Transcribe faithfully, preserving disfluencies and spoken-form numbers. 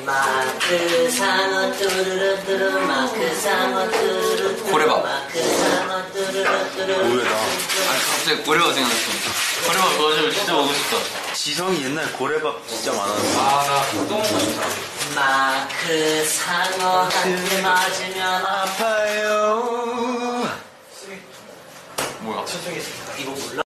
마크 상어 뚜루루뚜루 마크 상어 뚜루루뚜루 고래밥. 마크 상어 뚜루루뚜루 고래다. 아 갑자기 고래밥 생각났어. 고래밥 도와주면 진짜 먹고 싶다. 지성이 옛날 고래밥 진짜 많았는데. 아나 너무 먹고 싶다. 마크 상어 한 대 맞으면 아파요. 뭐야? 이거 몰라?